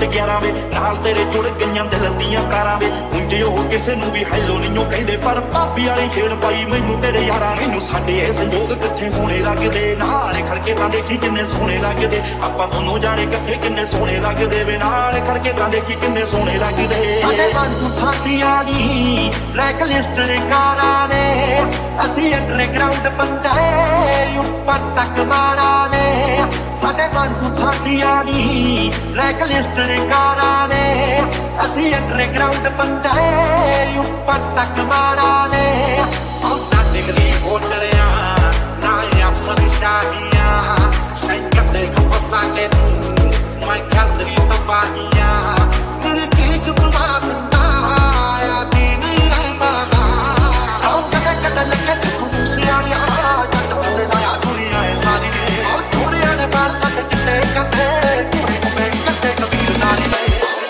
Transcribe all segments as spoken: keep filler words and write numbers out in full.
foot ग्यारह वे नाल तेरे जुड़ गईयां दिल दियां कारां वे उंजे हो किसे नूं भी हैलो नहीं कहंदे पर भाभी वाली छेड़ पाई मैनू तेरे यारां मैनू साडे ए संजोग किथे होने लगदे नाल खड़के तां देखी किन्ने सोहणे लगदे आपां दोनों जाने इकट्ठे किन्ने सोहणे लगदे वे नाल खड़के तां देखी किन्ने सोहणे लगदे साडे बंधु साथियां दी ब्लैक लिस्ट दे कारां ने असीं अंडरग्राउंड बंदे ऊपर तक मारा ने साडे बंधु साथियां दी ब्लैक लिस्ट दे कारां ने असीं अंडरग्राउंड बंदे ऊपर तक मारा ने औंदा निकली होटलियां ना अफसर शादियां संकट दे फसा के तू मैं खतरी तबाहियां तेरे केक बर्बाद आया दिन रहमाना औ कदे कदे लगे तू सियारिया जट तले लाया दुनिया है सारी ने और दुनिया ने बार तक किते कते पूरी में कते कबीर नारी ने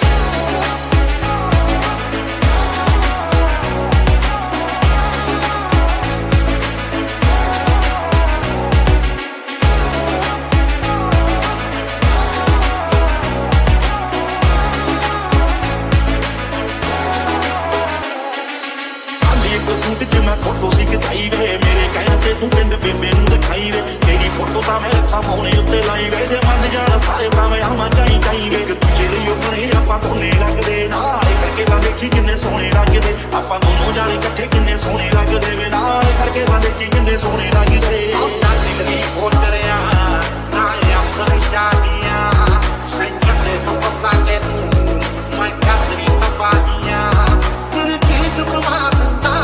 फोटो सी खिचाई वे मेरे कहने ते तू पिंड बेबे नूं दिखाई वे तेरी फोटो तां मैं रखा फोने उत्ते लाई वे जे मन जाण सारे भावें आवां चाई चाई वे एक दूजे लई अपने आपां दोने लगदे नाल करके तां देखी किन्ने सोहणे लगदे आपां दोनों जाने इकट्ठे किन्ने सोहणे लगदे वे नाल करके तां देखी किन्ने सोहणे लगदे दिल दी होटलियां ना अफसर शादियां संकट दे फसा के तू मैं खतरी तबाहियां तेरे केक बर्बाद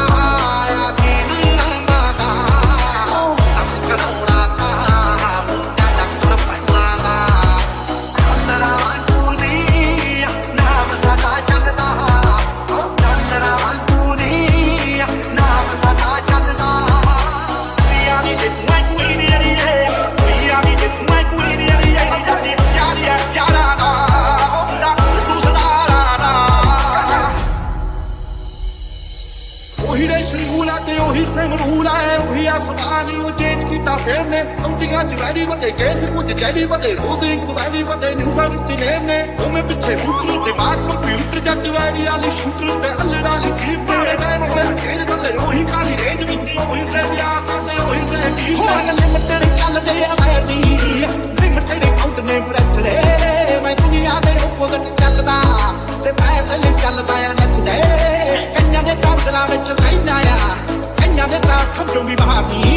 फेरने औंदियां चवैरी बदे केस कुछ जैली बदे रोज इंक्वायरी बदे न्यूज़ां विच नेम ने उमें पिछे फुटरू दिमाग कंप्यूटर जट वैरी वाली शूटर ते अल्लड़ वाली जीप ने टाइम होया खेल थल्ले ओही काली रेंज विच ओही से प्यार करदे ओही से की हो लिमिटेड चलदे आ वैदी लिमिटेड काउंट ने ब्रेथ दे मैं दुनिया दे ओपोजिट चलदा ते पैसे ले चलदा आ नचदे कन्या दे काबला विच रहिंदा आ कन्या दे तां समझो भी भाभी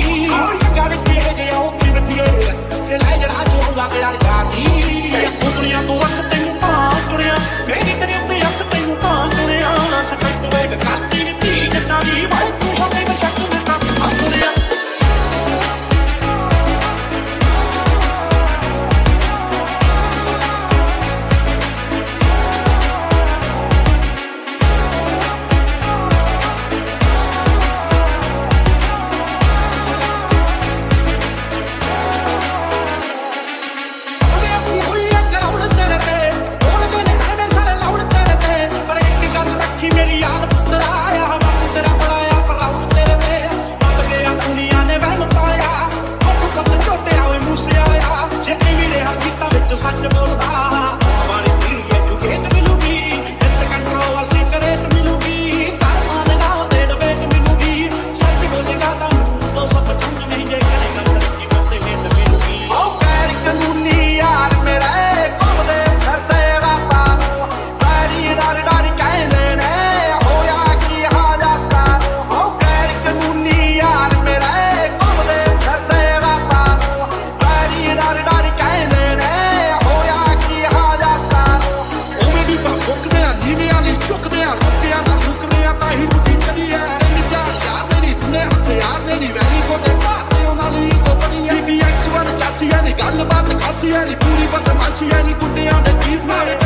दुनिया तो रख तेन भां सुनिया मेरी तेरी अपनी रख तेन भां सुनिया सकल तू एक खाती नीति जचावी भाई तू होने में शक में का सुनिया सच बोलदा हमारी पीढ़ी एजुकेट मिलूगी इस कंट्रोल से करेट मिलूगी कारमान ना देड़ बेट मिलूगी सच बोलेगा तो सब समझ नहीं जे करेगा तरक्की करते हेट मिलूगी ओ गैर कानूनी यार मेरा कौन दे करते राता पैरी डर डर कह लेने होया की हालत ओ गैर कानूनी यार मेरा कौन दे करते राता पैरी डर डर कह लेने गल बात खासी है नी पूरी बदमाशी है नी गुड्डियां दे चीफ मारे